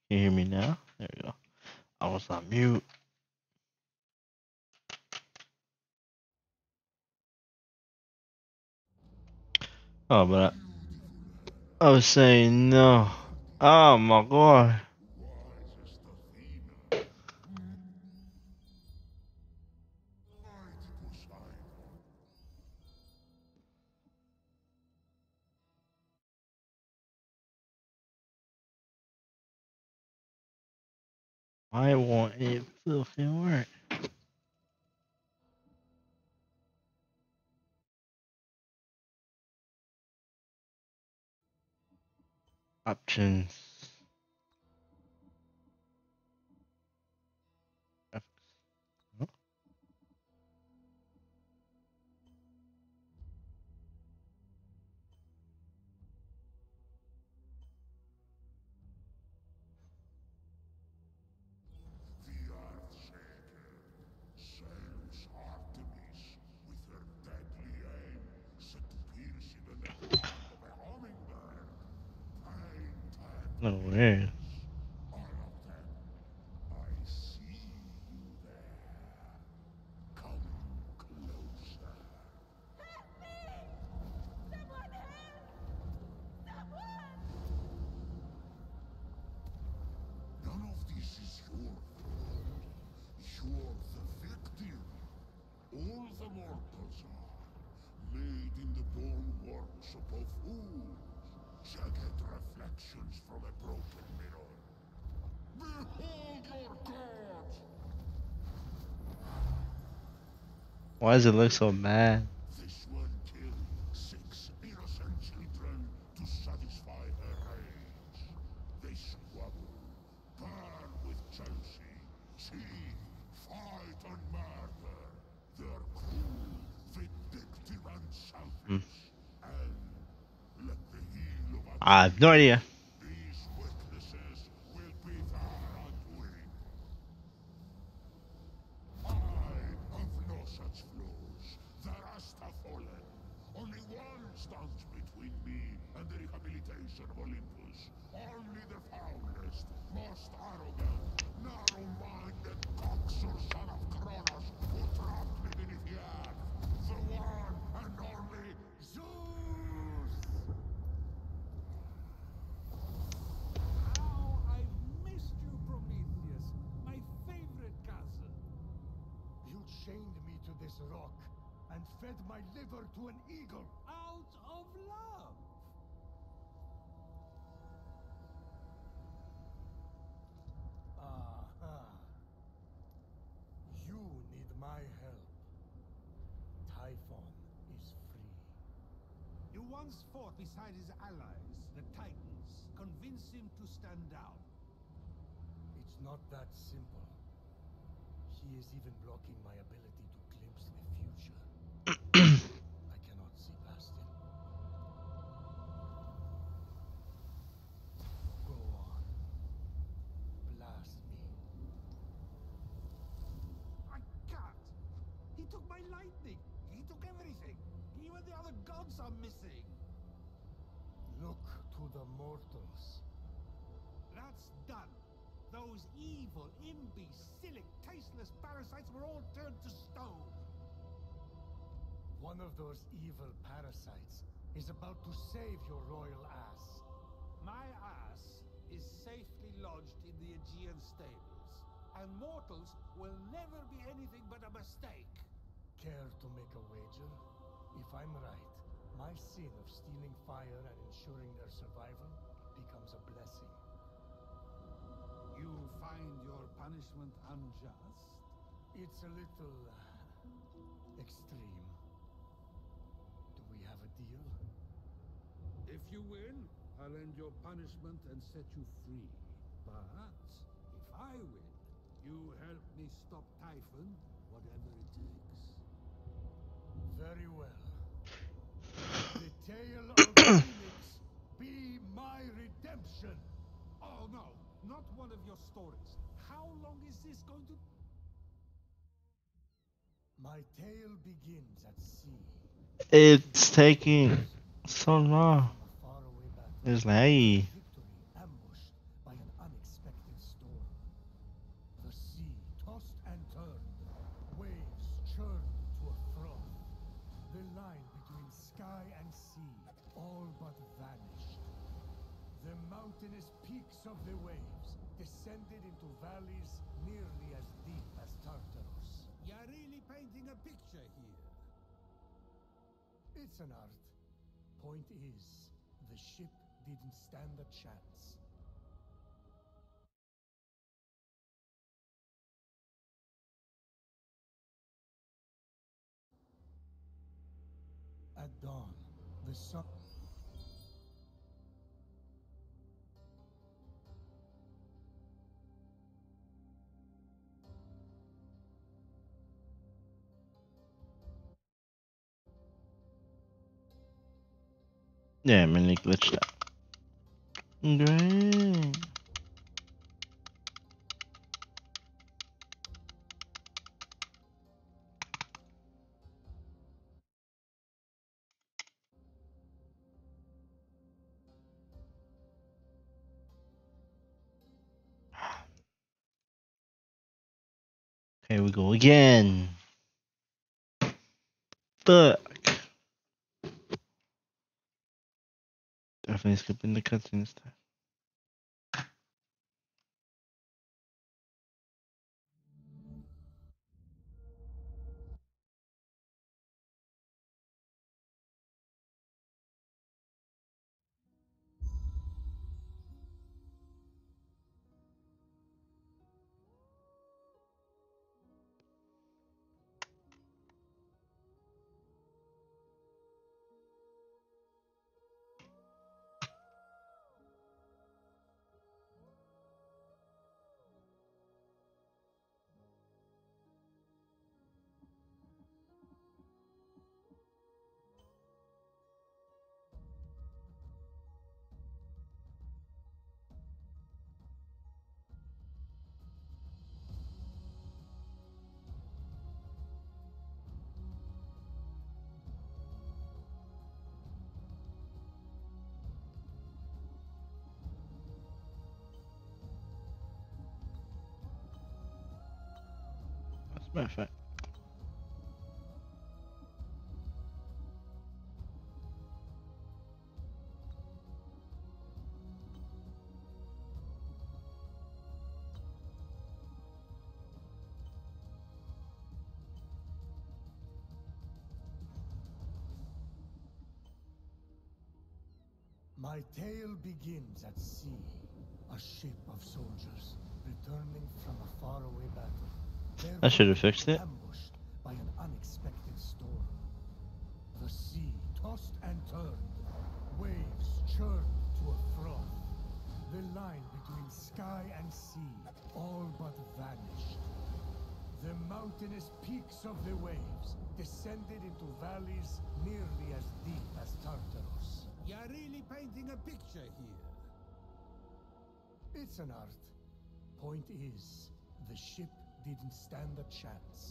Can you hear me now? There we go. I was on mute. Oh, but I was saying no. Oh my god. Why won't it fucking work? Options. Huh? No way. None of this is your fault. You're the victim. All the mortals are made in the bone workshop of fools. Jagged reflections from a broken mirror. Behold your god! Why does it look so mad? This one killed 6 innocent children to satisfy her rage. They squabble, burn with jealousy, cheat, fight and murder. They're cruel, vindictive and selfish. And let the heel of I have no idea. these witnesses will be their undoing. I have no such flaws. The rest have fallen. Only one stands between me and the rehabilitation of Olympus. Only the foulest, most arrogant, narrow-minded coxer son of Kronos who trapped me beneath the earth. The one and only Zeus! How I've missed you, Prometheus, my favorite cousin. You chained me to this rock and fed my liver to an eagle. Out of love. Aha. You need my help. Typhon is free. You once fought beside his allies, the Titans. Convince him to stand down. It's not that simple. He is even blocking my ability to glimpse the future. I cannot see past him. Go on. Blast me. I can't. He took my lightning. He took everything. Even the other gods are missing. Look to the mortals. That's done. Those evil, imbecilic, tasteless parasites were all turned to stone. One of those evil parasites is about to save your royal ass. My ass is safely lodged in the Aegean stables, and mortals will never be anything but a mistake. Care to make a wager? If I'm right, my sin of stealing fire and ensuring their survival becomes a blessing. You find your punishment unjust? It's a little extreme. Do we have a deal? If you win, I'll end your punishment and set you free. But if I win, you help me stop Typhon, whatever it takes. Very well. The tale of Fenyx be my redemption. Oh no, not one of your stories. How long is this going to... My tale begins at sea. It's taking so long. From a faraway battle. It's like, hey. Victory ambushed by an unexpected between sky and sea all but vanished. The mountainous peaks of the waves descended into valleys nearly as deep as Tartarus. You're really painting a picture here. It's an art. Point is, the ship didn't stand a chance. At dawn, the sun... Yeah, mainly glitched out. Great. Here we go again. Fuck. Definitely skipping the cutscene this time. As a matter of fact. My tale begins at sea. A ship of soldiers returning from a faraway battle. Their I should have vessel fixed it. ambushed by an unexpected storm. The sea tossed and turned. Waves churned to a froth. The line between sky and sea all but vanished. The mountainous peaks of the waves descended into valleys nearly as deep as Tartarus. You're really painting a picture here. It's an art. Point is, the ship didn't stand a chance.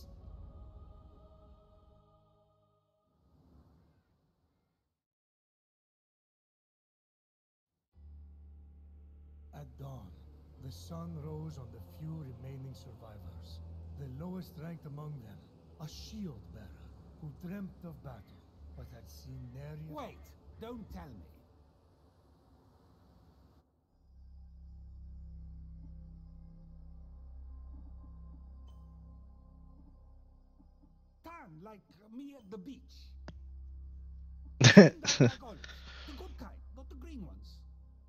At dawn, the sun rose on the few remaining survivors. The lowest ranked among them, a shield bearer who dreamt of battle, but had seen nary... Wait, don't tell me. Tan like me at the beach. Skinned out like olives. The good kind, not the green ones.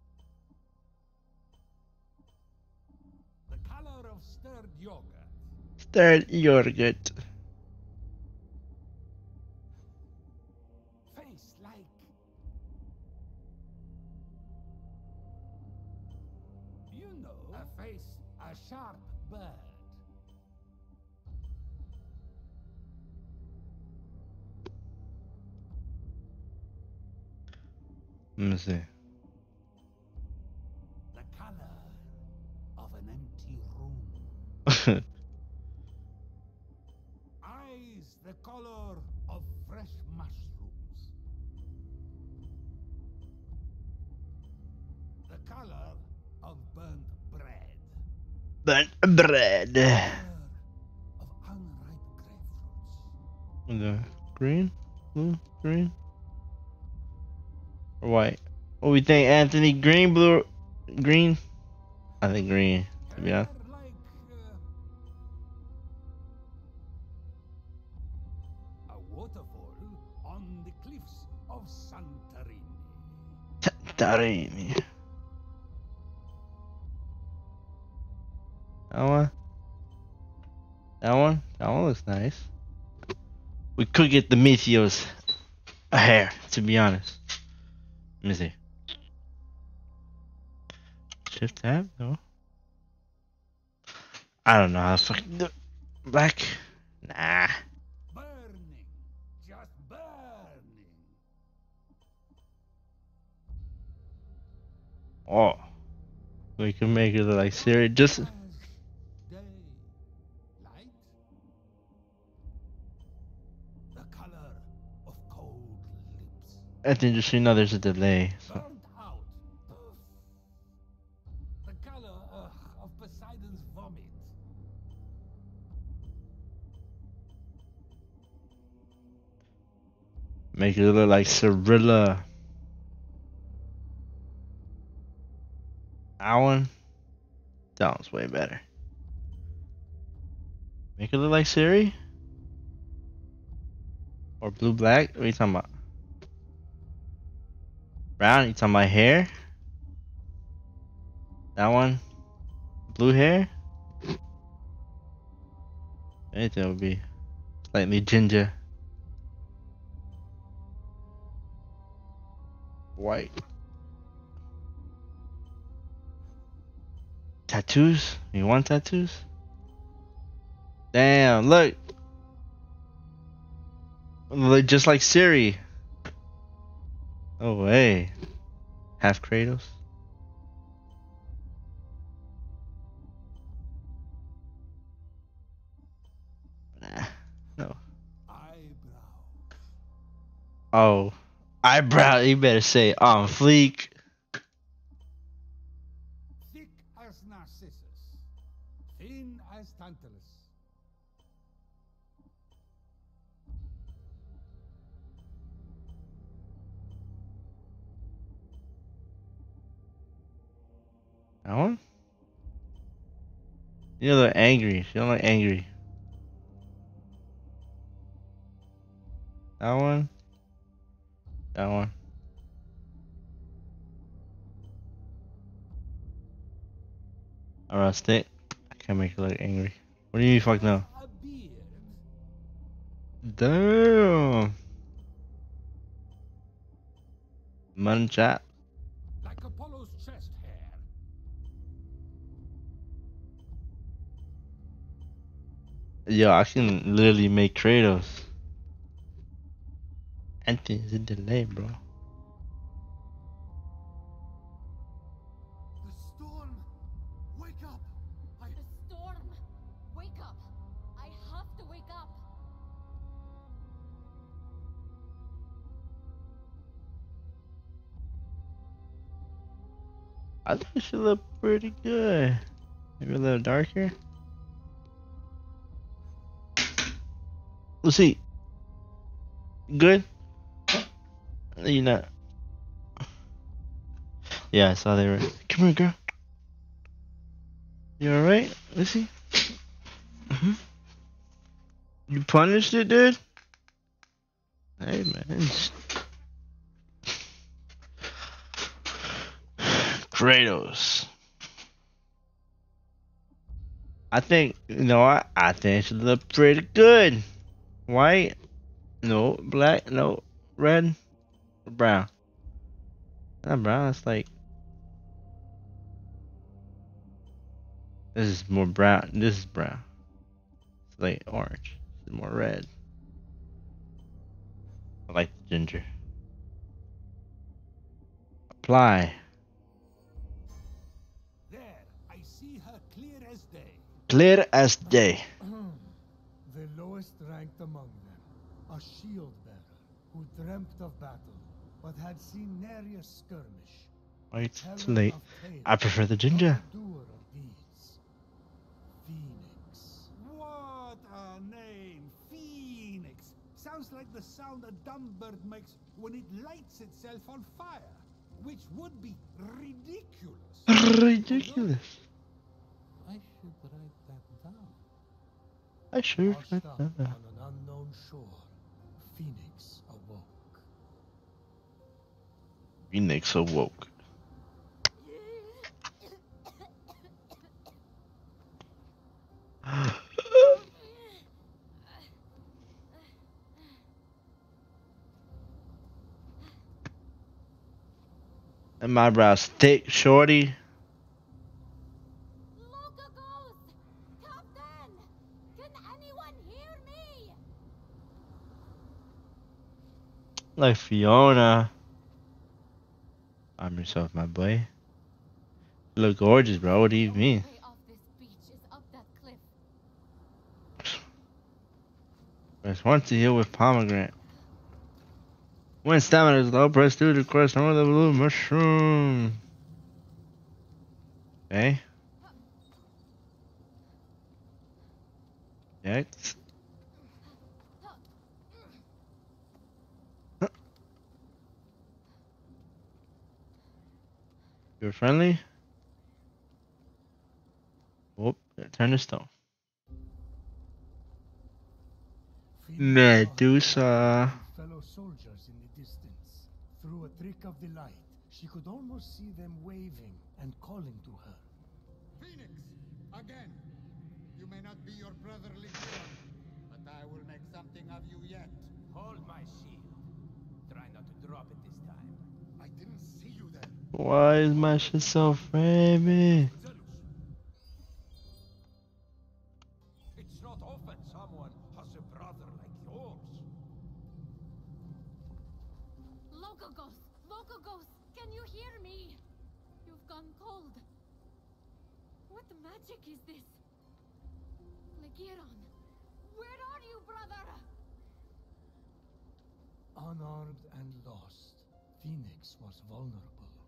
The color of stirred yogurt. Stirred yogurt. Face like... You know, a face, a sharp bird. Let me see. The color of an empty room. Eyes the color of fresh mushrooms. The color of burnt bread. Burnt bread. Color of unripe grapefruits. The green? Blue? Green? or white? What we think, Anthony? Green, blue, green? I think green, to be honest. Hair like a waterfall on the cliffs of Santorini. Tarini. That one? That one? That one looks nice. We could get the Meteos a hair, to be honest. Let me see. Shift tab? No. I don't know how to fucking do it. Black? Nah. Burning, just burning. Oh. We can make it look like Siri. Just. As day, light, the color of cold lips. I think just so you know there's a delay. So. Burnt out. The color of Poseidon's vomit. Make it look like Cirilla. That one? That one's way better. Make it look like Siri? Or blue black? What are you talking about? Brown? You talking about hair? That one? Blue hair? Anything would be slightly ginger. White. Tattoos? You want tattoos? Damn, look. Look just like Siri. Oh, way. Half Kratos. Nah, no. Eyebrow. Oh, eyebrow. You better say on fleek. Thick as Narcissus. Thin as Tantalus. That one? You look angry. She don't look angry. That one? That one? Alright, I can't make her look angry. What do you mean fuck no? A beard. Damn. Munchat. Like Apollo's chest hair. Yo, I can literally make Kratos. Anthony's a delay, bro. The storm. Wake up. The storm! Wake up! I have to wake up! I think she look pretty good. Maybe a little darker. Let's see. Good? You not? Yeah, I saw they were. Come here, girl. You alright? Let's see. You punished it, dude? Hey, man. Kratos. I think, you know what? I think she look pretty good. White? No. Black? No. Red? Or brown? Not brown, it's like... This is more brown. This is brown. It's like orange. This is more red. I like the ginger. Apply. There, I see her clear as day. Clear as day. The lowest ranked among them, a shield bearer who dreamt of battle, but had seen nary a skirmish. Wait, it's late. I prefer the ginger. Doer of deeds, Fenyx. What a name! Fenyx. sounds like the sound a dumb bird makes when it lights itself on fire, which would be ridiculous. Ridiculous. I should write that down. I should. Washed up on an unknown shore, Fenyx awoke. Phoenix awoke. And my brows thick, shorty. Loca Ghost! Captain! Can anyone hear me? Like Fiona. I'm yourself, my boy. You look gorgeous, bro. What do you The mean? only way off this beach is up that cliff. Press 1 to heal with pomegranate. When stamina is low, press 2 to crush some of the blue mushroom. Okay. Next. You're friendly? Oh, turn to stone. Medusa. Fellow soldiers in the distance. Through a trick of the light, she could almost see them waving and calling to her. Phoenix, again. You may not be your brother Legion, but I will make something of you yet. Hold my shield. Try not to drop it this time. I didn't see you there. Why is my shit so framey? It's not often someone has a brother like yours. Loca Ghost, can you hear me? You've gone cold. What magic is this? Legion, where are you, brother? Unarmed and lost, Fenyx was vulnerable.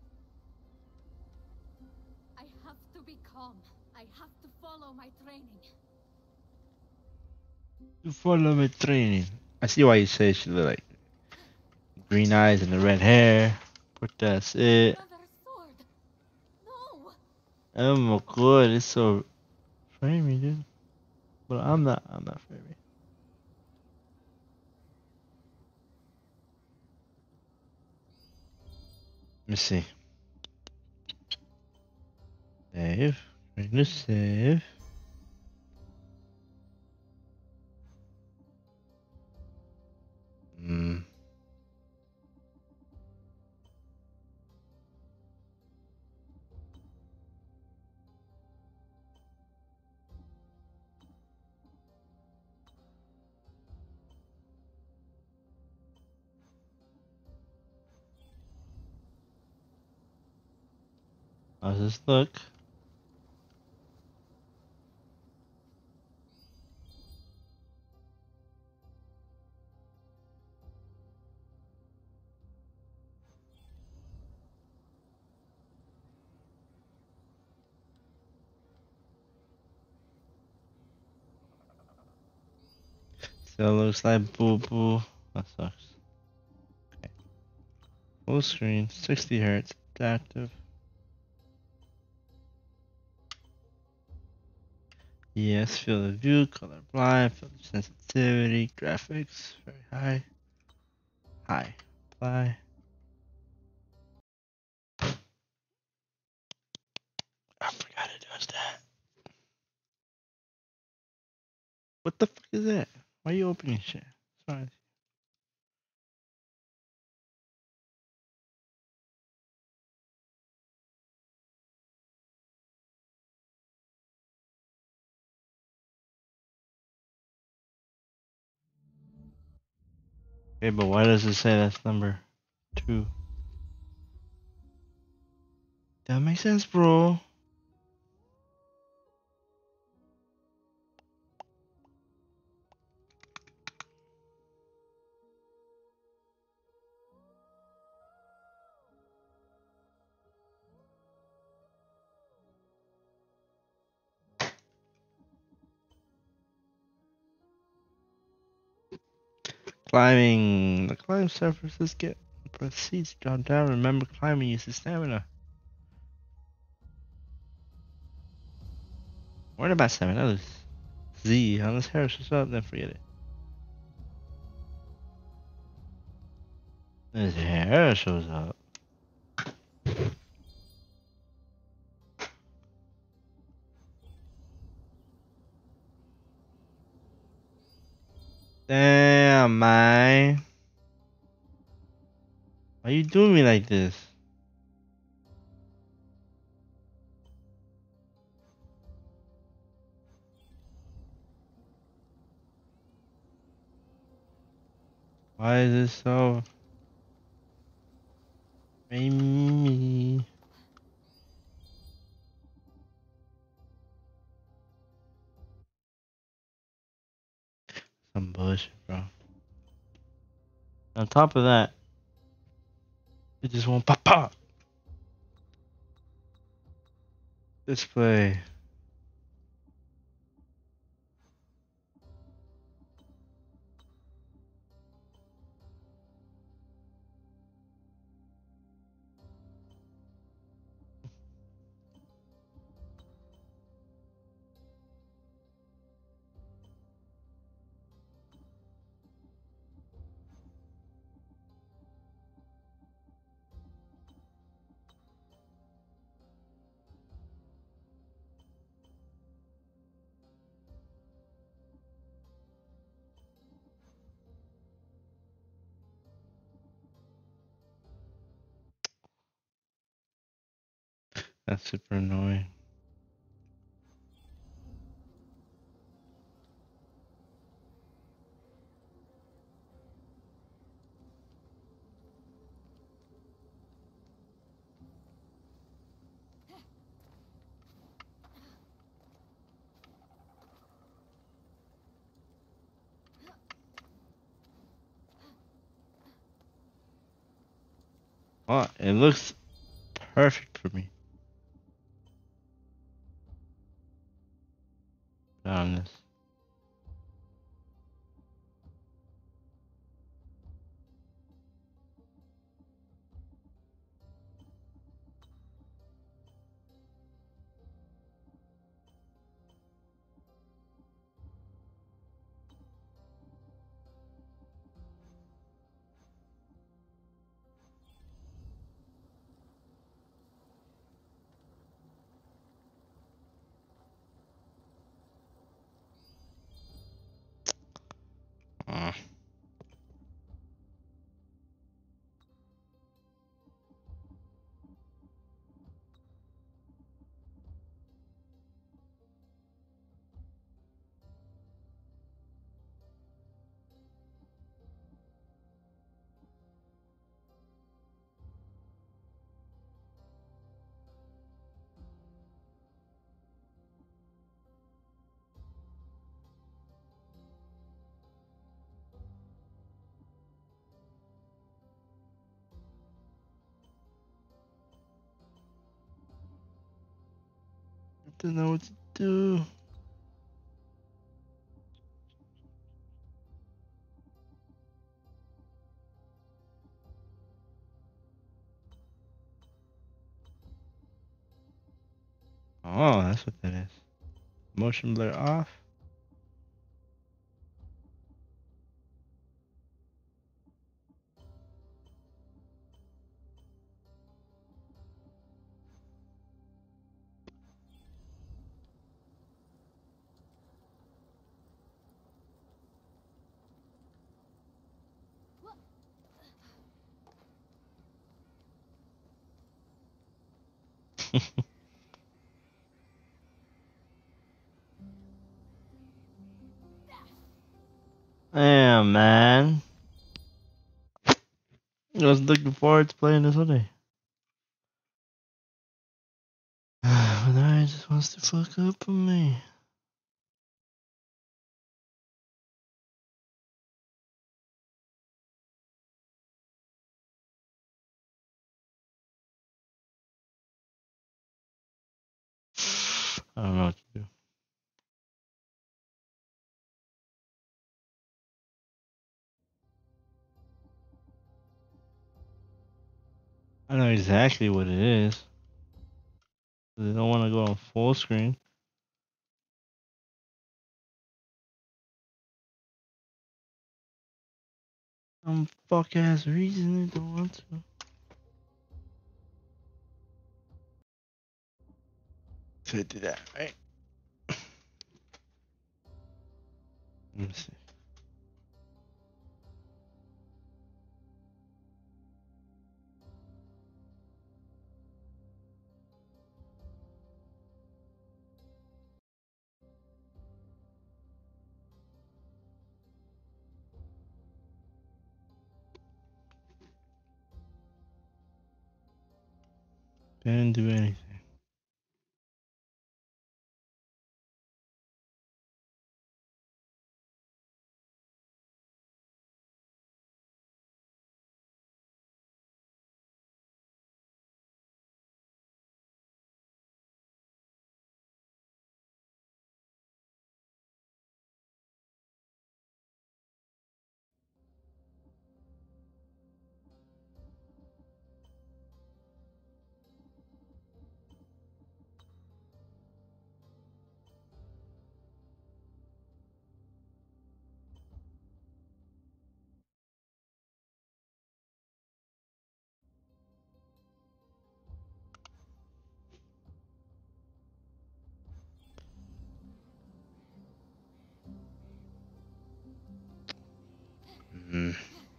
I have to be calm. I have to follow my training. You follow my training. I see why you say she look like green eyes and the red hair. But that's it. Brother's sword. No. Oh my god, it's so framey, dude. But I'm not framey. Let me see. Save. Bring the save. How's this look? Still looks like BOOBOO. That sucks. Okay. Full screen, 60 Hz, adaptive. Yes, field of view, color blind, filter sensitivity, graphics, very high. High. Apply. I forgot it does that. What the fuck is that? Why are you opening shit? Sorry. Okay, but why does it say that's number 2? That makes sense, bro. Climbing. The climb surfaces get proceeds drop down. Remember climbing uses stamina. What about stamina? Z. Unless Harris shows up, then forget it. Unless Harris shows up. Damn, man. Why you doing me like this? Why is this so... Me. Some bullshit, bro. On top of that, it just won't pop up. Display. That's super annoying. Oh, it looks perfect for me. On this. Uh. Don't know what to do. Oh, that's what that is. Motion blur off. Damn, man. I was looking forward to playing this one day. But now he just wants to fuck up on me. I don't know what to do. I know exactly what it is. They don't want to go on full screen. Some fuck ass reason they don't want to. To do that, right? Let me see. Didn't do anything. Mm.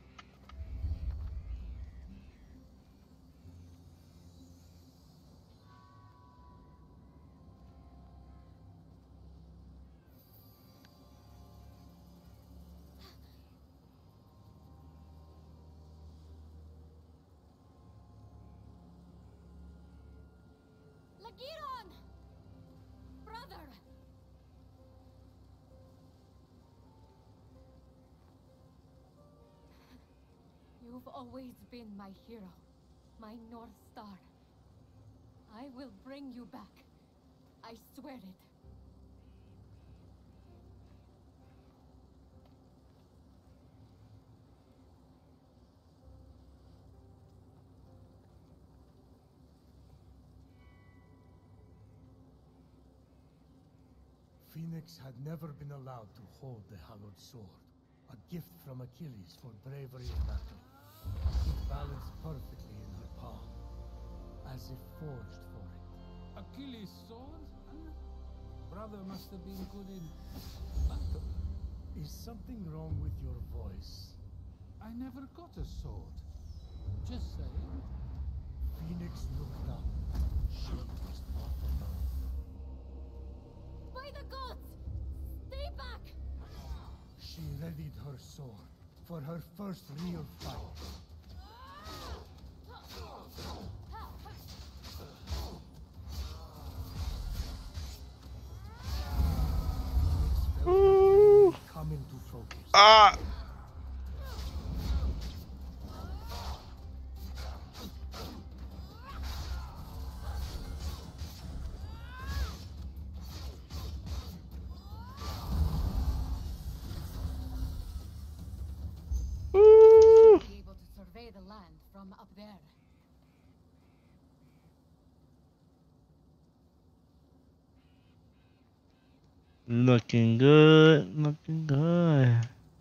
Lagiron! Brother! You've always been my hero, my North Star. I will bring you back. I swear it. Fenyx had never been allowed to hold the hallowed sword, a gift from Achilles for bravery in battle. It balanced perfectly in her palm, as if forged for it. Achilles' sword? Huh? Brother must have been good in battle. Is something wrong with your voice? I never got a sword. Just saying. Fenyx looked up. She was not alone. By the gods! Stay back! She readied her sword for her first real fight. Ooh. Come into focus. Ah! Ooh. Be able to survey the land from up there. Looking good, looking good.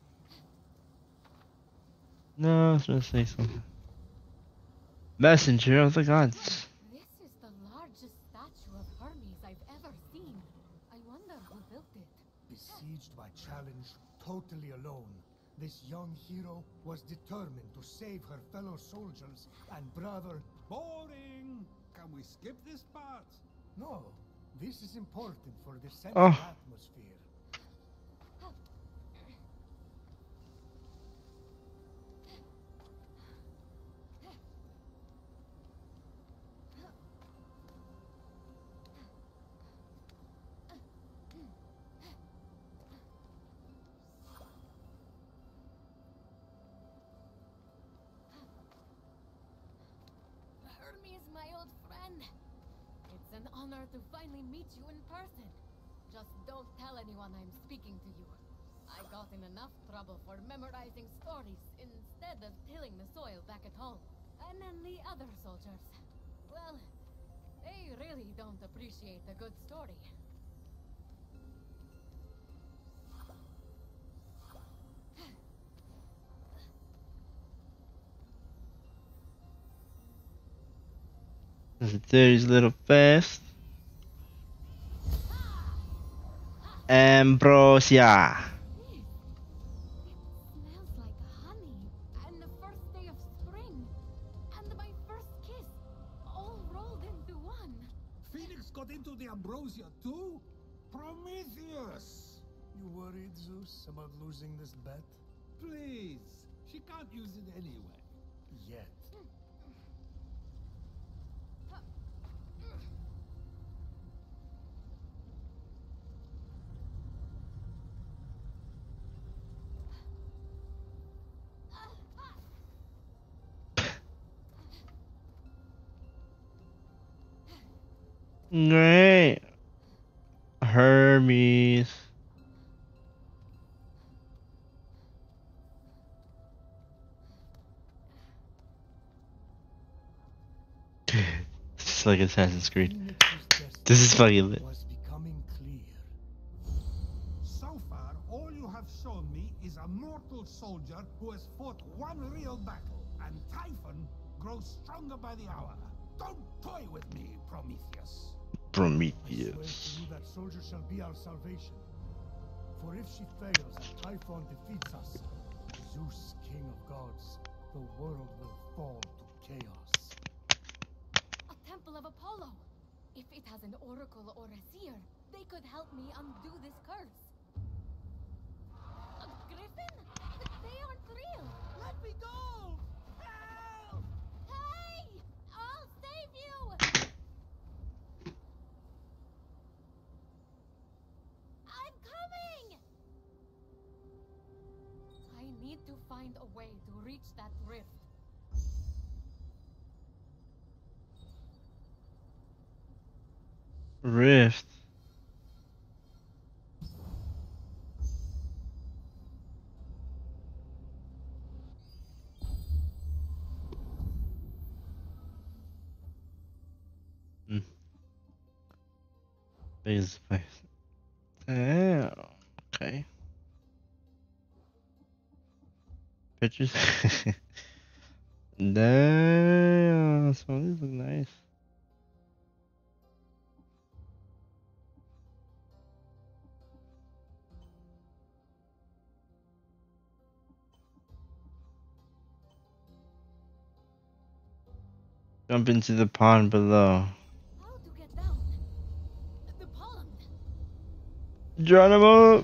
No, I was gonna say something. Messenger of the gods. This is the largest statue of Hermes I've ever seen. I wonder who built it. Besieged by challenge, totally alone, this young hero was determined to save her fellow soldiers and brother. Boring! Can we skip this part? No, this is important for the sense Oh. of atmosphere. Hermes, my old friend. It's an honor to finally meet you in person. Just don't tell anyone I'm speaking to you. I got in enough trouble for memorizing stories instead of tilling the soil back at home. And And the other soldiers, well, they really don't appreciate a good story. There's a little fast. Ambrosia. It smells like honey, and the first day of spring, and my first kiss, all rolled into one. Fenyx got into the ambrosia too? Prometheus! You worried, Zeus, about losing this bet? Please, she can't use it anyway. Yet. Great. Hermes. It's like Assassin's Creed. This is fucking lit. Was becoming clear. So far, all you have shown me is a mortal soldier who has fought one real battle, and Typhon grows stronger by the hour. Don't toy with me, Prometheus. I swear to Prometheus. you that soldier shall be our salvation. For if she fails and Typhon defeats us, Zeus, king of gods, the world will fall to chaos. A temple of Apollo. If it has an oracle or a seer, they could help me undo this curse. A griffin? They aren't real. Let me go! Help! Hey! I'll save you! I'm coming! I need to find a way to reach that rift. Rift. Big place. Yeah. Okay. Pictures. Damn. Some of these look nice. Jump into the pond below. How to get down? The pond. Geronimo!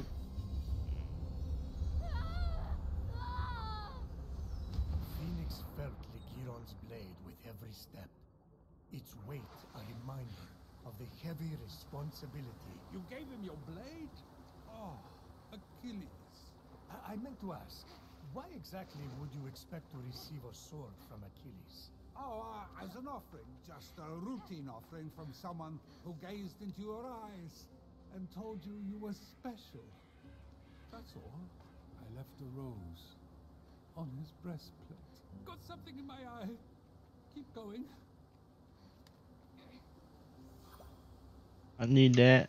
Phoenix felt Ligiron's blade with every step. Its weight a reminder of the heavy responsibility. You gave him your blade? Oh, Achilles. I meant to ask, why exactly would you expect to receive a sword from Achilles? Oh, as an offering, just a routine offering from someone who gazed into your eyes and told you you were special. That's all. I left a rose on his breastplate. Got something in my eye. Keep going. I need that.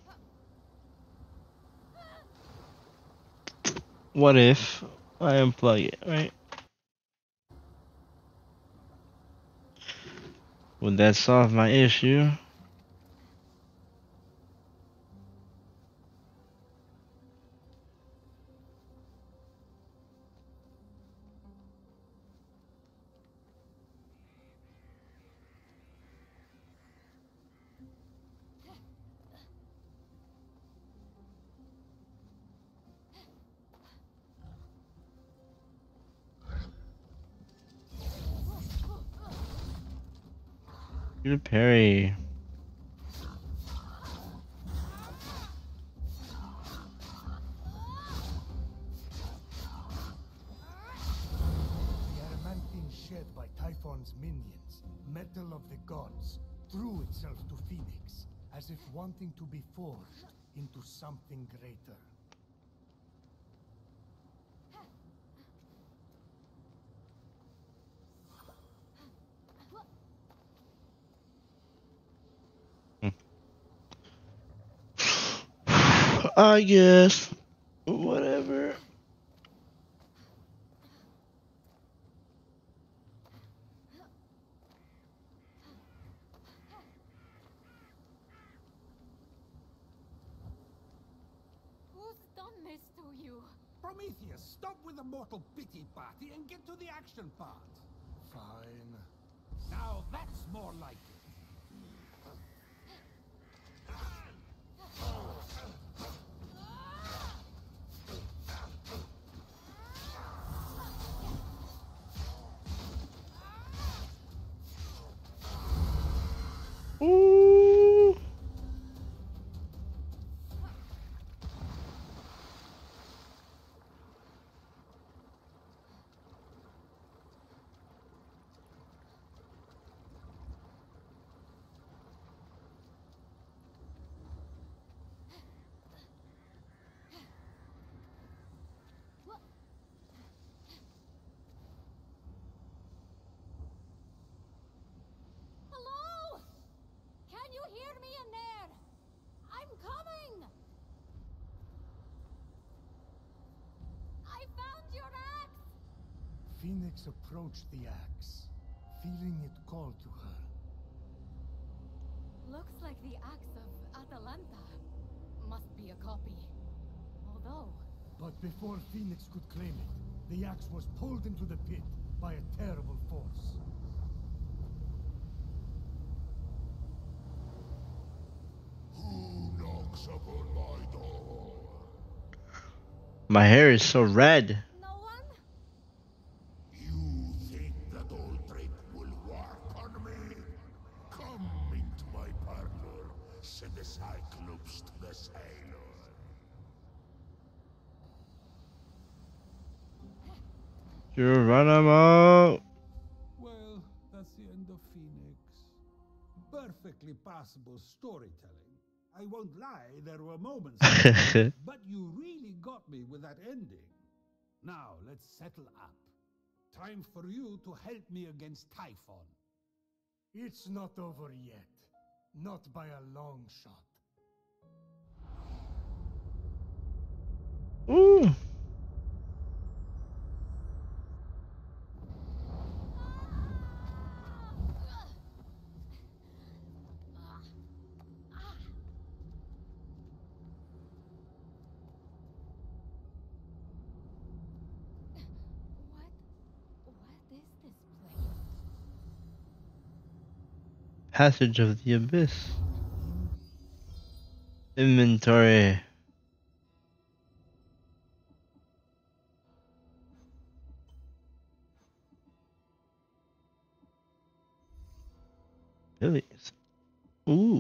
What if I unplug it, right? Would that solve my issue? Good parry. The adamantine shed by Typhon's minions, metal of the gods, threw itself to Phoenix, as if wanting to be forged into something greater. I guess. Whatever. Who's done this to you? Prometheus, stop with the mortal pity party and get to the action part. Fine. Now that's more like it. Ooh. Hello? Can you hear me in there? I'm coming! I found your axe! Phoenix approached the axe, feeling it call to her. Looks like the axe of Atalanta. Must be a copy. Although, But before Phoenix could claim it, the axe was pulled into the pit by a terrible force. Who knocks upon my door? My hair is so red. no one? You think that old trick will work on me? Come into my parlor. Send the Cyclops to the sailor. Geronimo. Well, that's the end of Phoenix. Perfectly passable storytelling. I won't lie, there were moments, but you really got me with that ending. Now, let's settle up. Time for you to help me against Typhon. It's not over yet. Not by a long shot. Ooh. What is this place? Passage of the Abyss. Inventory. Lilies. Ooh.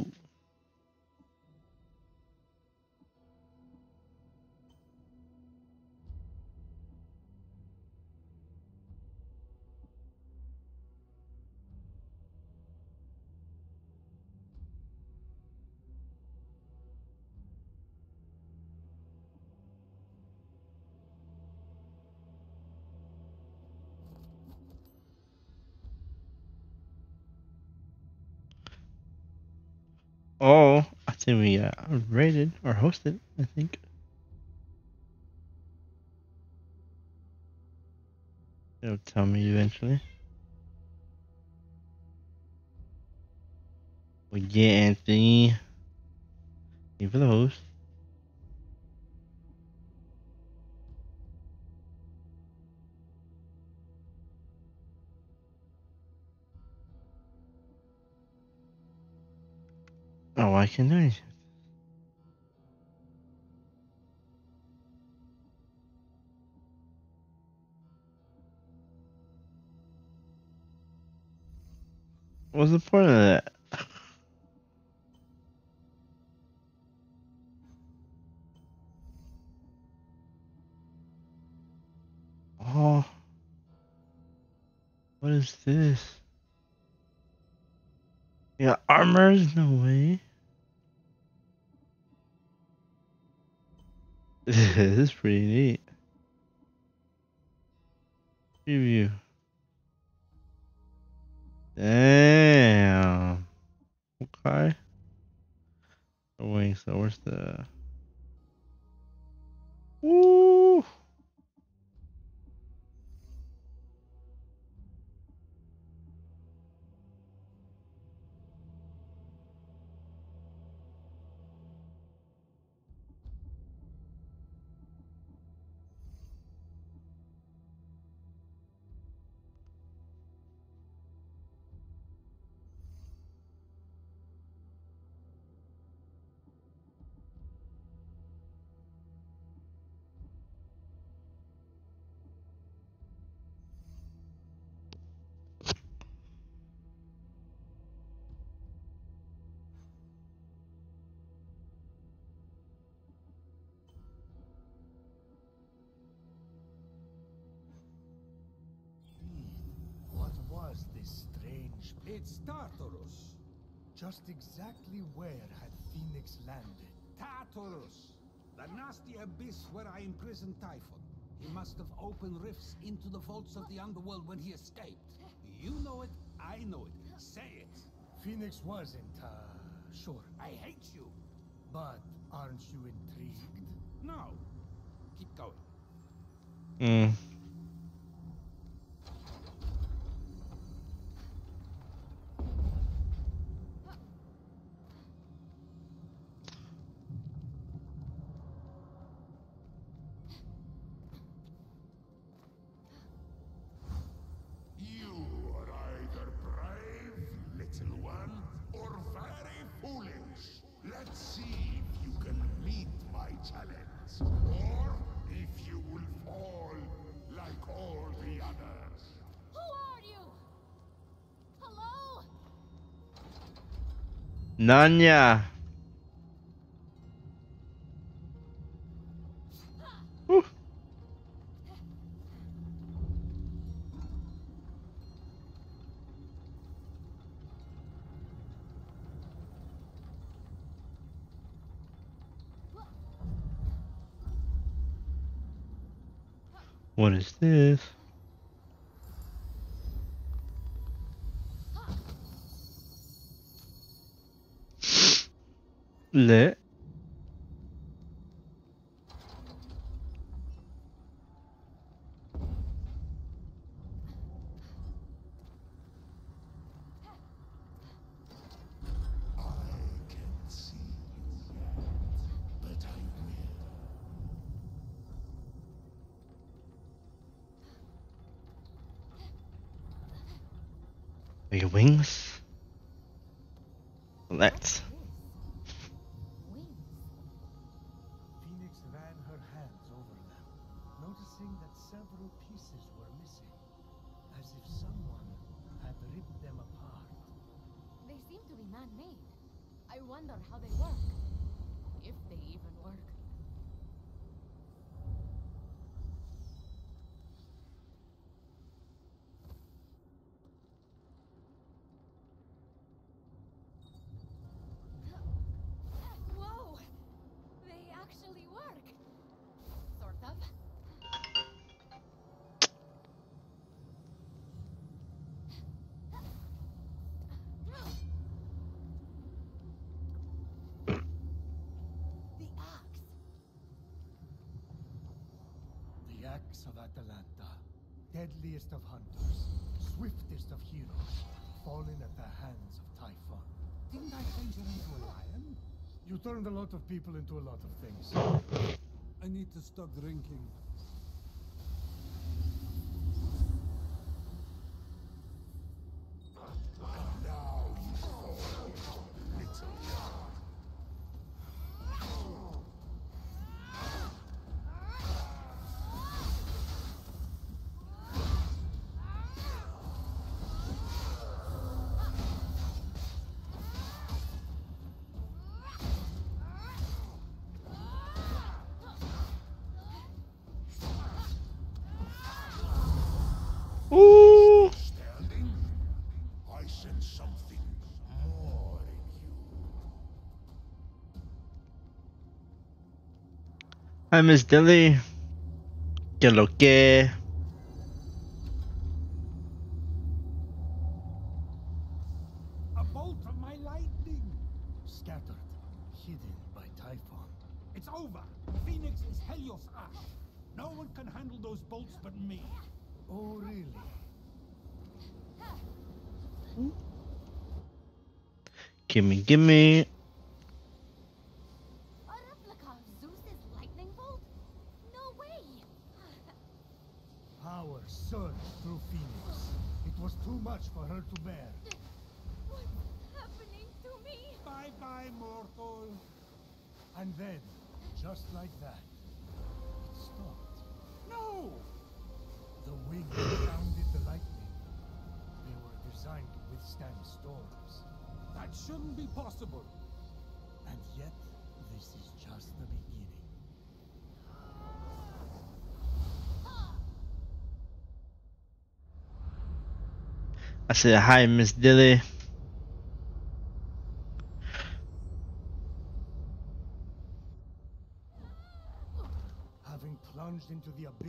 Oh, I think we rated or hosted, I think. It'll tell me eventually. We get Anthony. Thank you for the host. Oh, I can do anything. What's the point of that? Oh, what is this? Yeah, armors? No way. This is pretty neat. Preview. Damn. Okay. Oh, wait, so where's the... Just exactly where had Fenyx landed? Tartarus, the nasty abyss where I imprisoned Typhon. He must have opened rifts into the vaults of the underworld when he escaped. You know it, I know it. Say it. Fenyx wasn't, sure. I hate you. But aren't you intrigued? No. Keep going. Hmm. You are either brave, little one, or very foolish. Let's see if you can meet my challenge, or if you will fall like all the others. Who are you? Hello? Nanya. Whew. What is this? Lit. I can't see you yet, but I will. Are your wings? Let's. Wings. Fenyx ran her hands over them, noticing that several pieces were missing, as if someone had ripped them apart. They seem to be man-made. I wonder how they work. If they even work. Whoa! They actually work. Sort of. The axe. The axe of Atalanta, deadliest of hunters, swiftest of heroes, fallen at the hands of Typhon. Didn't I change her into a lion? You turned a lot of people into a lot of things. I need to stop drinking. And now you fall, little one. Ooh. Standing, I sense something more in you. Hi, Miss Dilly. Que lo que? A bolt of my lightning! Scattered, hidden by Typhon. It's over! Fenyx is Helios Ash. No one can handle those bolts but me. Oh, really? Gimme, gimme. A replica of Zeus's lightning bolt? No way! Power surged through Fenyx. It was too much for her to bear. What's happening to me? Bye-bye, mortal. And then, just like that, it stopped. No! The wings grounded the lightning. They were designed to withstand storms. That shouldn't be possible. And yet, this is just the beginning. I said hi, Miss Dilly.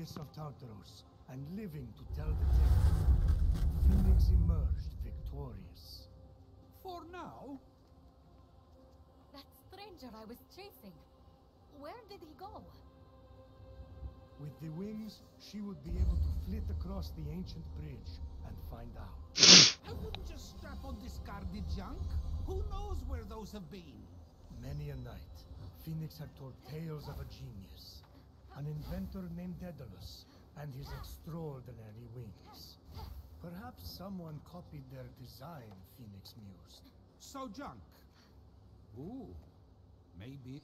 race of Tartaros, and living to tell the tale. Fenyx emerged victorious. For now, That stranger I was chasing. Where did he go? With the wings, she would be able to flit across the ancient bridge and find out. I wouldn't just strap on discarded junk. Who knows where those have been? Many a night, Fenyx had told tales of a genius, an inventor named Daedalus, and his extraordinary wings. Perhaps someone copied their design, Fenyx mused. So junk. Ooh, maybe.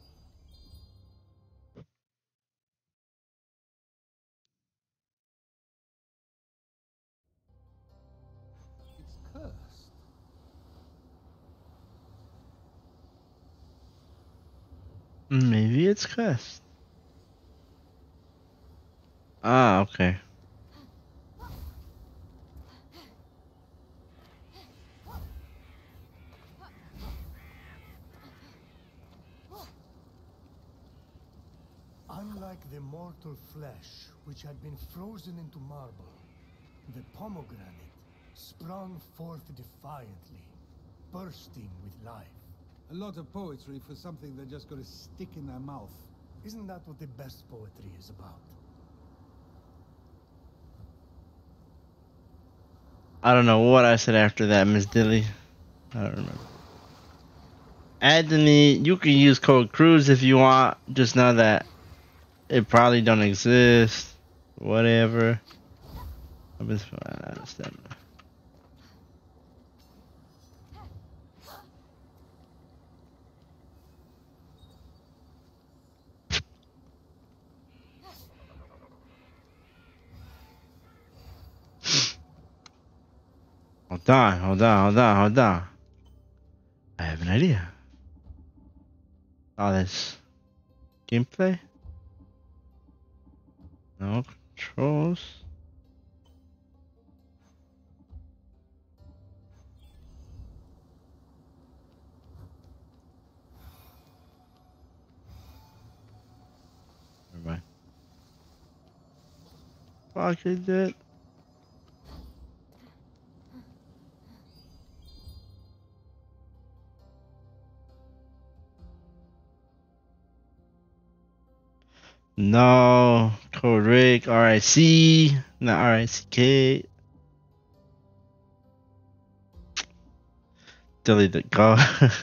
It's cursed. Maybe it's cursed. Ah, okay. Unlike the mortal flesh, which had been frozen into marble, the pomegranate sprung forth defiantly, bursting with life. A lot of poetry for something they're just gonna stick in their mouth. Isn't that what the best poetry is about? I don't know what I said after that, Miss Dilly. I don't remember. Anthony, you can use code Cruise if you want. Just know that it probably don't exist. Whatever. I understand. Hold on. I have an idea. All this gameplay? No controls. Never mind. Pocket it. No, code Rick, RIC, not RICK. Dilly the go.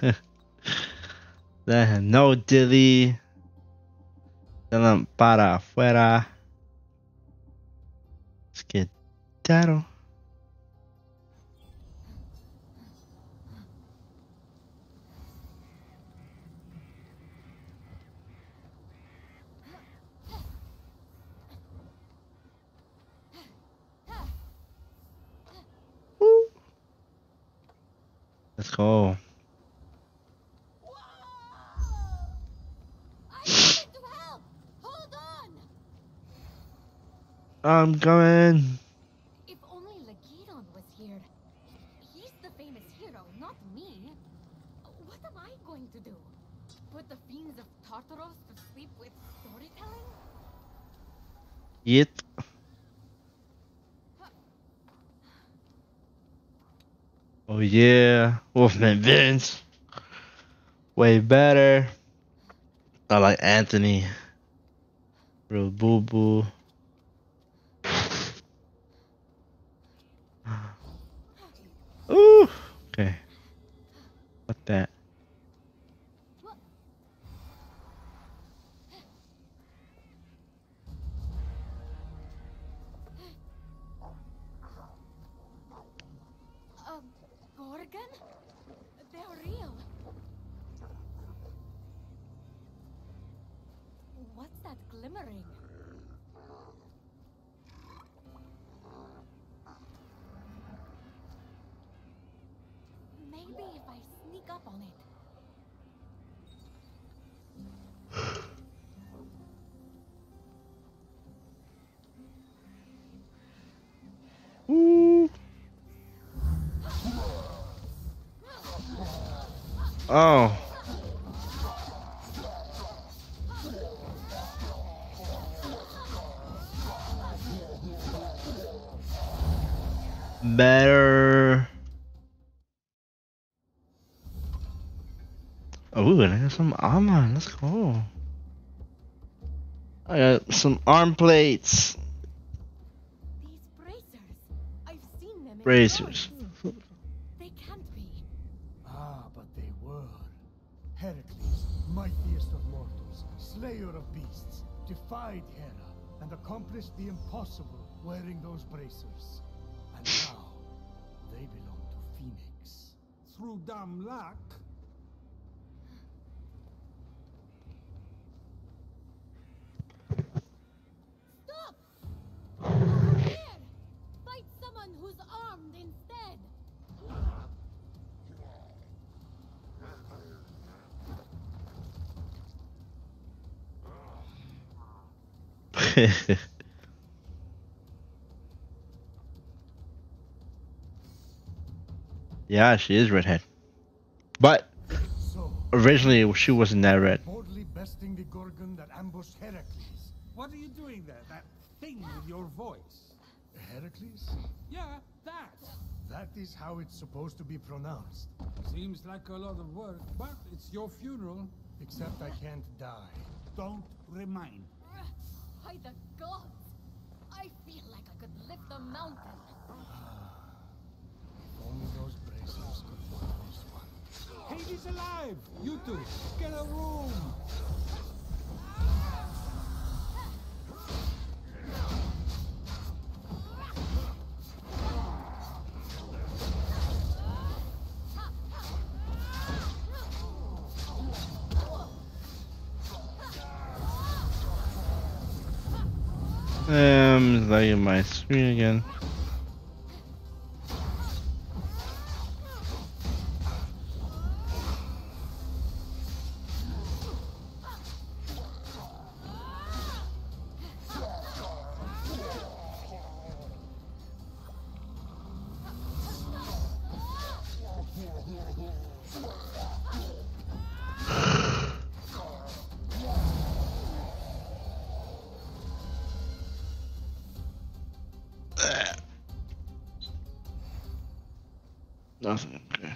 No Dilly. Dylan para afuera. Skedaddle. Let's go. I wanted to help! Hold on! I'm coming. If only Legidon was here. He's the famous hero, not me. What am I going to do? Put the fiends of Tartaros to sleep with storytelling? Yet. Oh yeah, Wolfman Vince. Way better. I like Anthony. Real BOOBOO. Ooh. Okay. What that? Gorgon? They're real. What's that glimmering? Maybe if I sneak up on it. Ooh. Oh. Oh, and I got some armor. Let's go. I got some arm plates. These bracers. I've seen them in Bracers. drawings. They can't be. Ah, but they were. Heracles, mightiest of mortals, slayer of beasts, defied Hera and accomplished the impossible wearing those bracers. And now, they belong to Fenyx. Through dumb luck. Stop! Over here! Fight someone who's armed instead! Yeah, she is redhead. But So, originally she wasn't that red. boldly besting the Gorgon that ambushed Heracles. What are you doing there? That thing with your voice? Heracles? Yeah, that. That is how it's supposed to be pronounced. Seems like a lot of work, but it's your funeral. Except I can't die. Don't remind. By the gods! I feel like I could lift a mountain. If only those bracers could work this one. Hades alive! You two, get a room! Lagging my screen again. Nothing. Okay.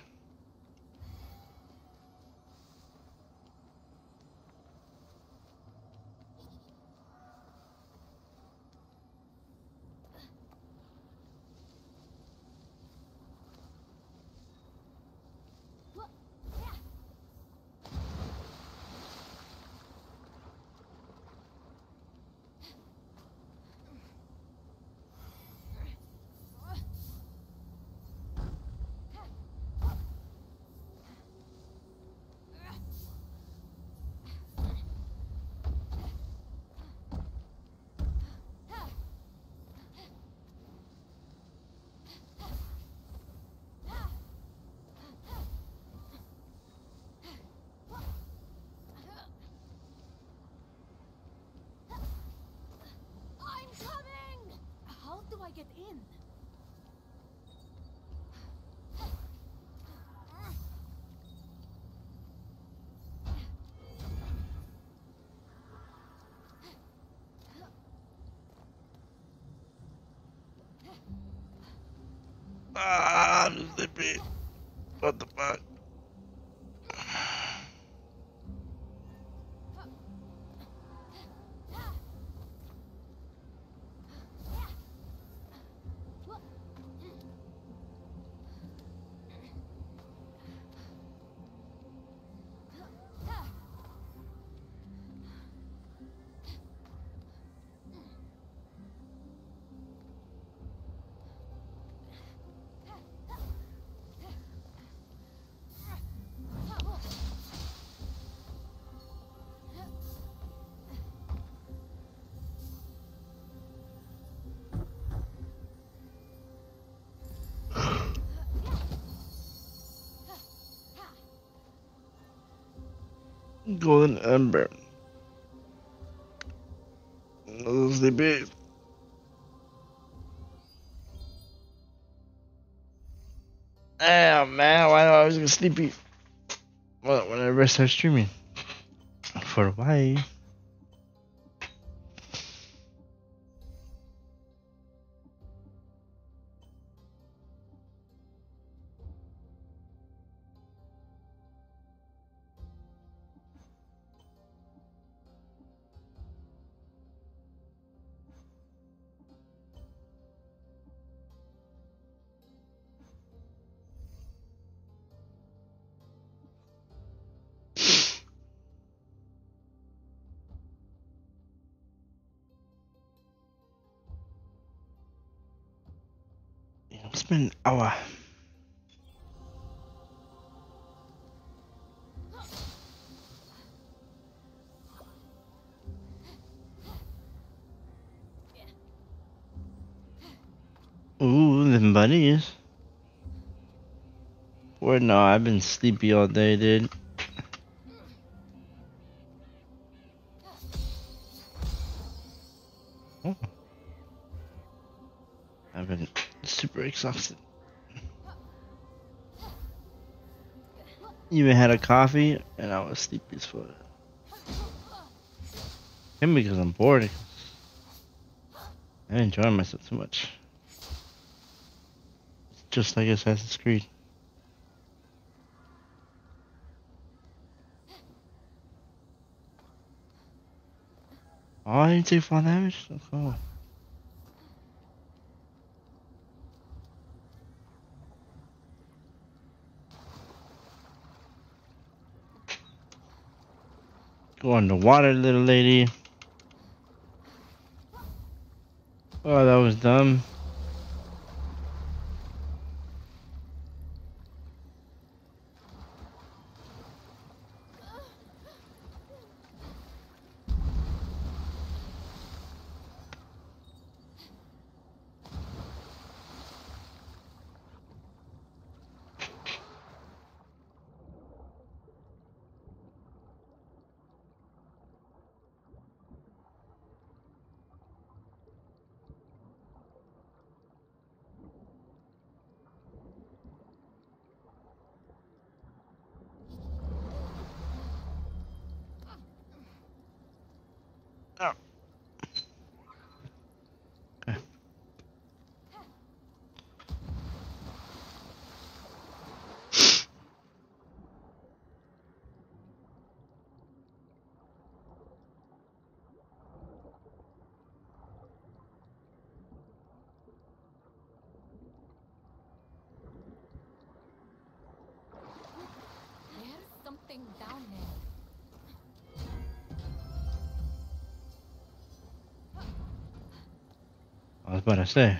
I'm coming! How do I get in? Ah, I'm sleepy. What the fuck? Golden Ember. Sleepy. Damn, man, why do I always get sleepy? Well, whenever I start streaming. For why? been an hour. Ooh, them bunnies. Or no, I've been sleepy all day, dude. Oh. I've been super exhausted. Even had a coffee and I was sleepy as fuck. And because I'm bored. I enjoy myself too much. It's just like Assassin's Creed. Oh, I didn't take fall damage? Oh, cool. Go underwater, little lady. Oh, that was dumb. Oh. Okay. There's something down there. I was about to say.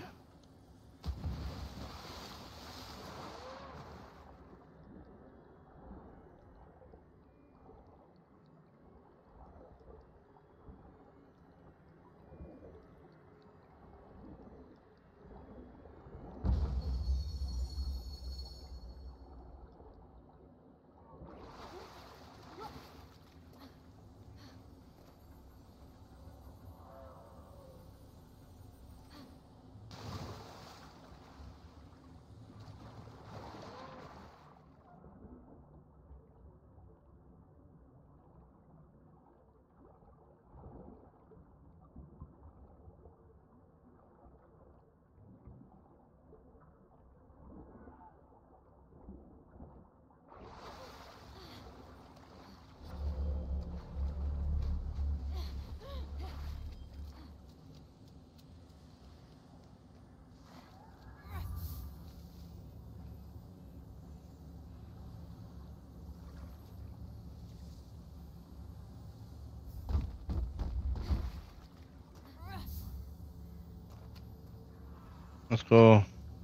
Let's go.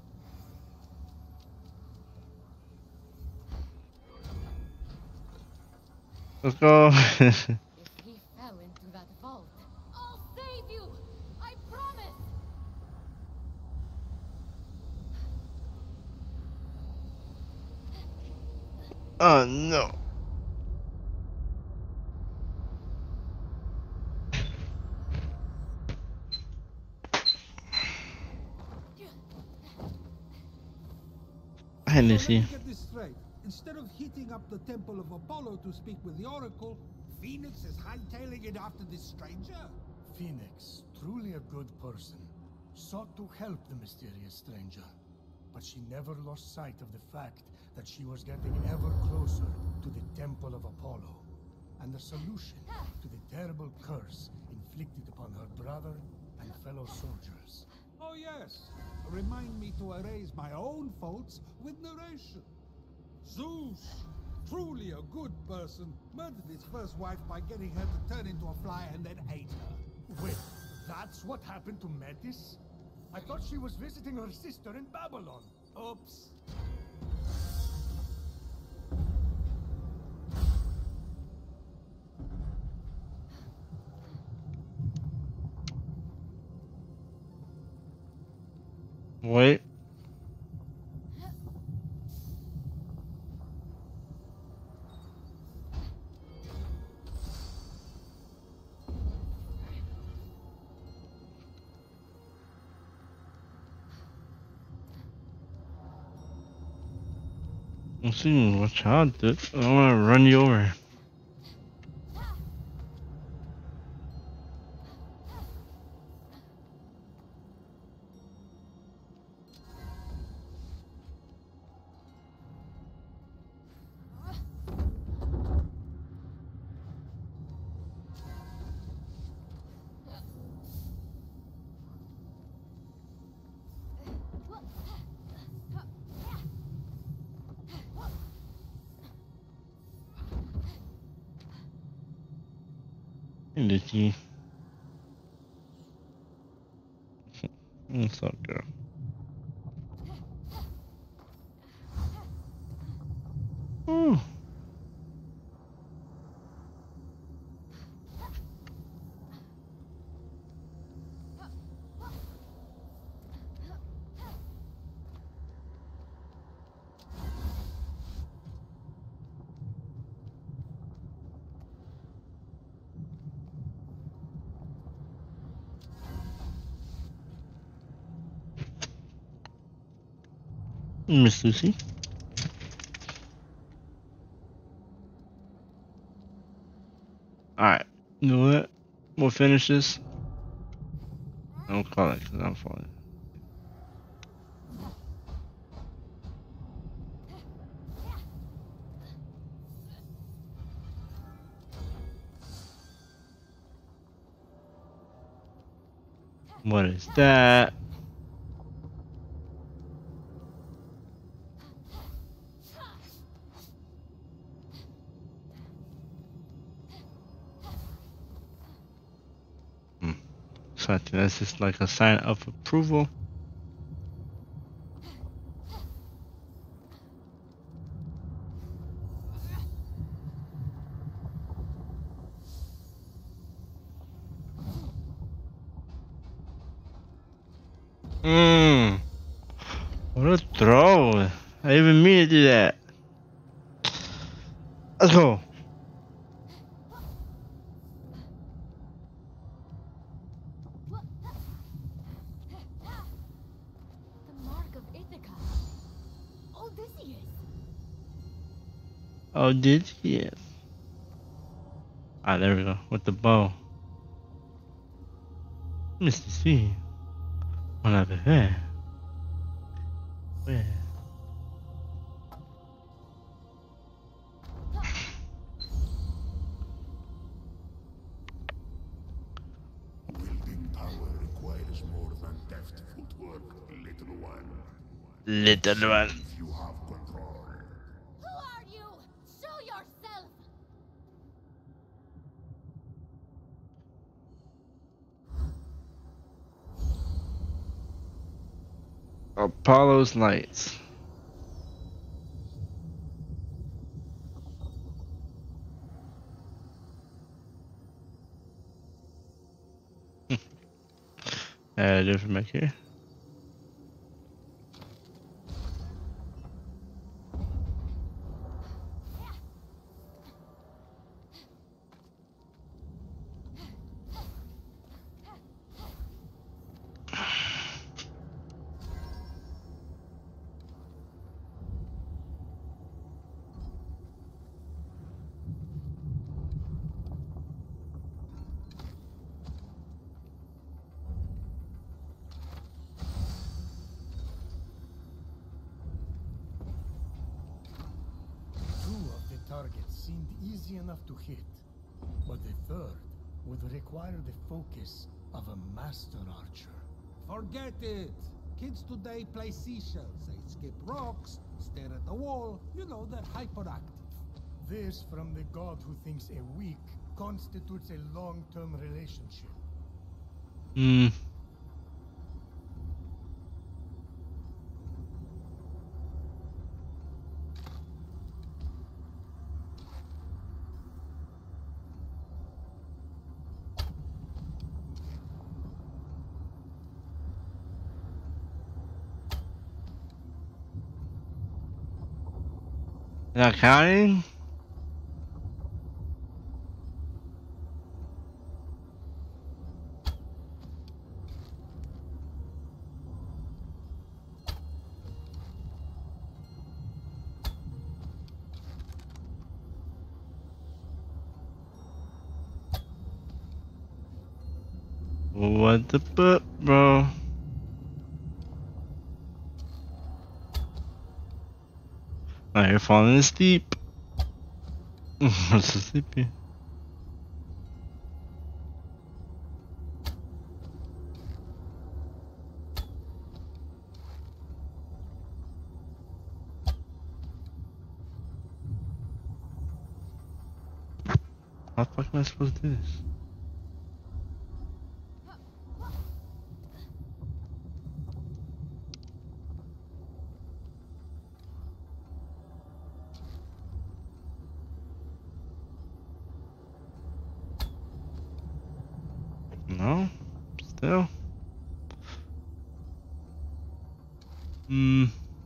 Let's go. If he fell into that vault, I'll save you! I promise! Oh no. So let Hennessy. me get this straight. Instead of heating up the temple of Apollo to speak with the Oracle, Fenyx is hightailing it after this stranger? Fenyx, truly a good person, sought to help the mysterious stranger. But she never lost sight of the fact that she was getting ever closer to the temple of Apollo, and the solution to the terrible curse inflicted upon her brother and fellow soldiers. Oh yes. Remind me to erase my own faults with narration. Zeus, truly a good person, murdered his first wife by getting her to turn into a fly and then ate her. Wait, that's what happened to Metis? I thought she was visiting her sister in Babylon. Oops. Wait. I'm seeing watch out, dude. I don't want to run you over. Lucky. What's up, girl? Ooh. Miss Lucy. Alright. You know what? We'll finish this. Don't call it because I'm falling. What is that? So I think that's just like a sign of approval. What a throw. I didn't even mean to do that. Let's go. The mark of Ithaca. Odysseus. Oh, did he? Yes. Ah, there we go. With the bow. Mr. C. On a bebé. Where? Wielding power requires more than deft footwork, little one. Little one. If you have control. Who are you? Show yourself. Apollo's Knights. Different back here. Targets seemed easy enough to hit, but the third would require the focus of a master archer. Forget it. Kids today play seashells. They skip rocks, stare at the wall. You know, they're hyperactive. This from the god who thinks a week constitutes a long-term relationship. Not counting? What the fuck, bro? Now you're falling asleep. I'm so sleepy. How the fuck am I supposed to do this? No? Still? Hmm.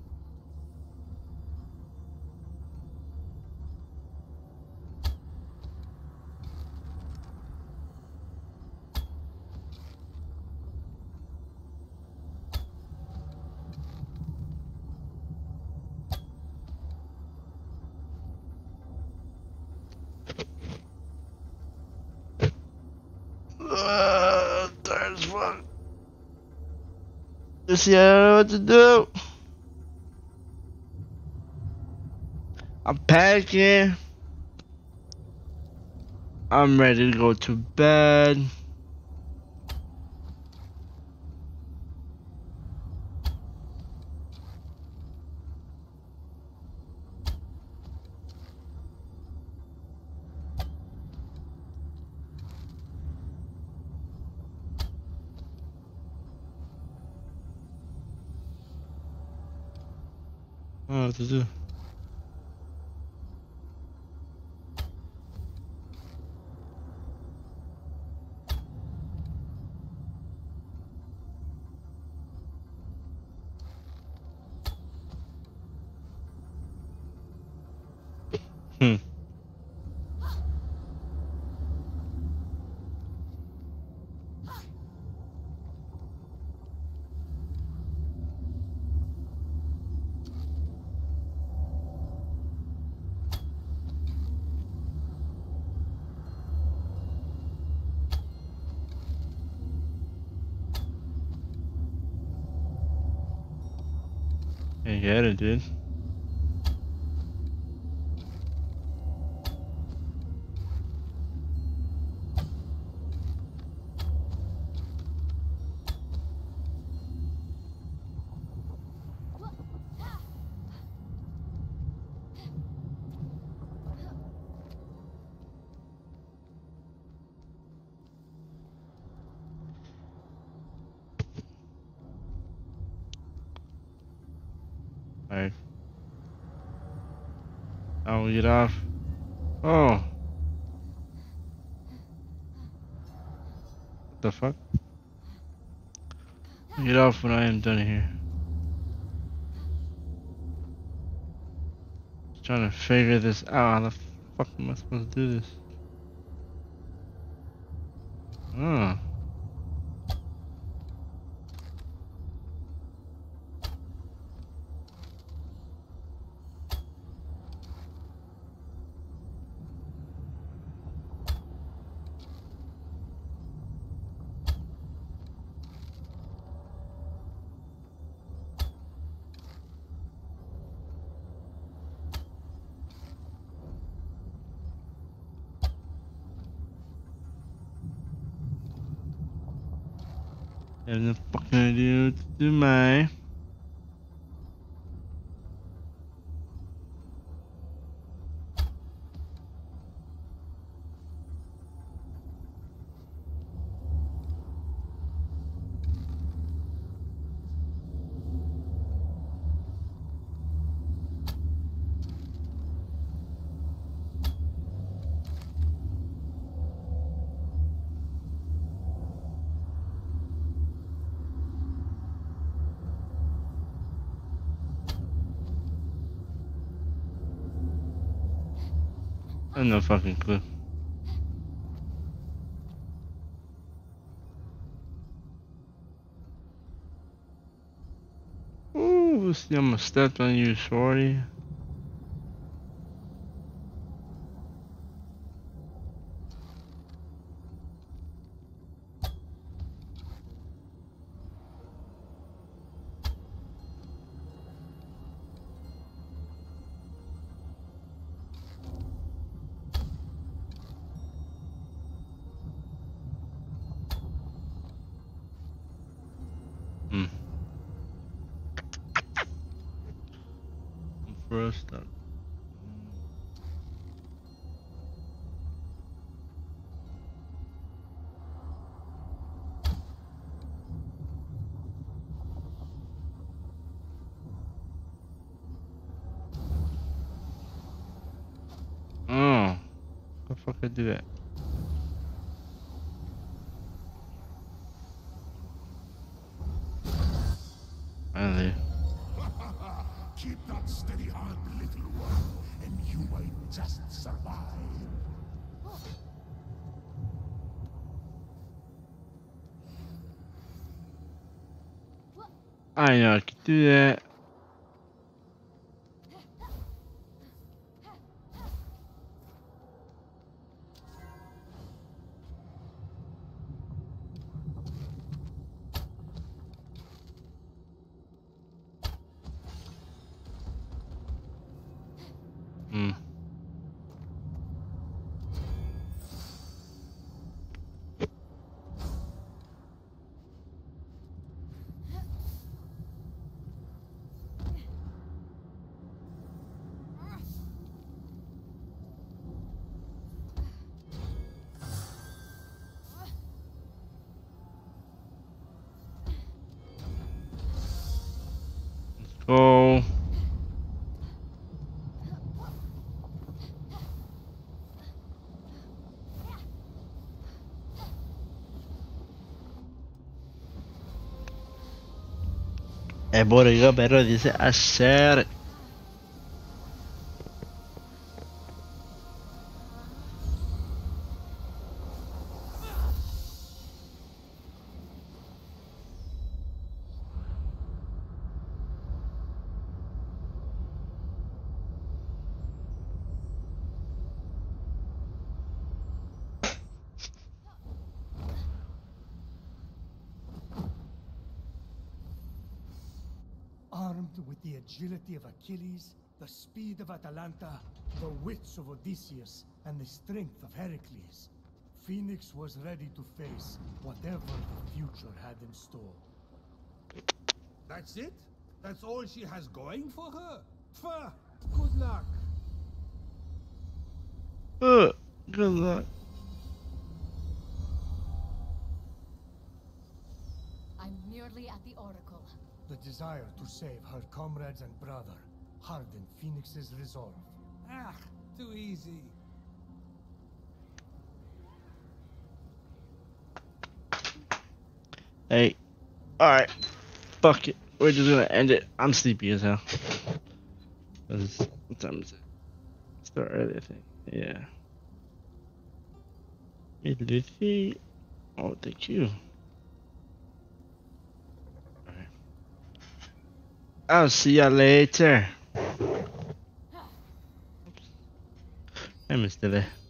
Tired as fuck. You see, I don't know what to do. I'm packing. I'm ready to go to bed. I don't know what to do. Hmm. I get it, dude. Alright. I'll get off. Oh. What the fuck? I'll get off when I am done here. Just trying to figure this out. How the fuck am I supposed to do this? Oh. I have no fucking idea what to do, man. I have no fucking clue. Ooh, see, I'm gonna step on you, shorty. Hmm. First up. Oh, how the fuck I do that? Finally. Keep that steady hand, little one, and you might just survive. I know I can do that. Hmm. Go. Borrego pero dice hacer. Armed with the agility of Achilles, the speed of Atalanta, the wits of Odysseus, and the strength of Heracles, Fenyx was ready to face whatever the future had in store. That's it? That's all she has going for her? Pfah! Good luck. Good luck. I'm nearly at the Oracle. The desire to save her comrades and brother hardened Fenyx's resolve. Ah, too easy. Hey. Alright. Fuck it. We're just gonna end it. I'm sleepy as hell. What time is it? Start early, I think. Yeah. Lucy. Oh, thank you. Alright. I'll see ya later. Oops. I missed it.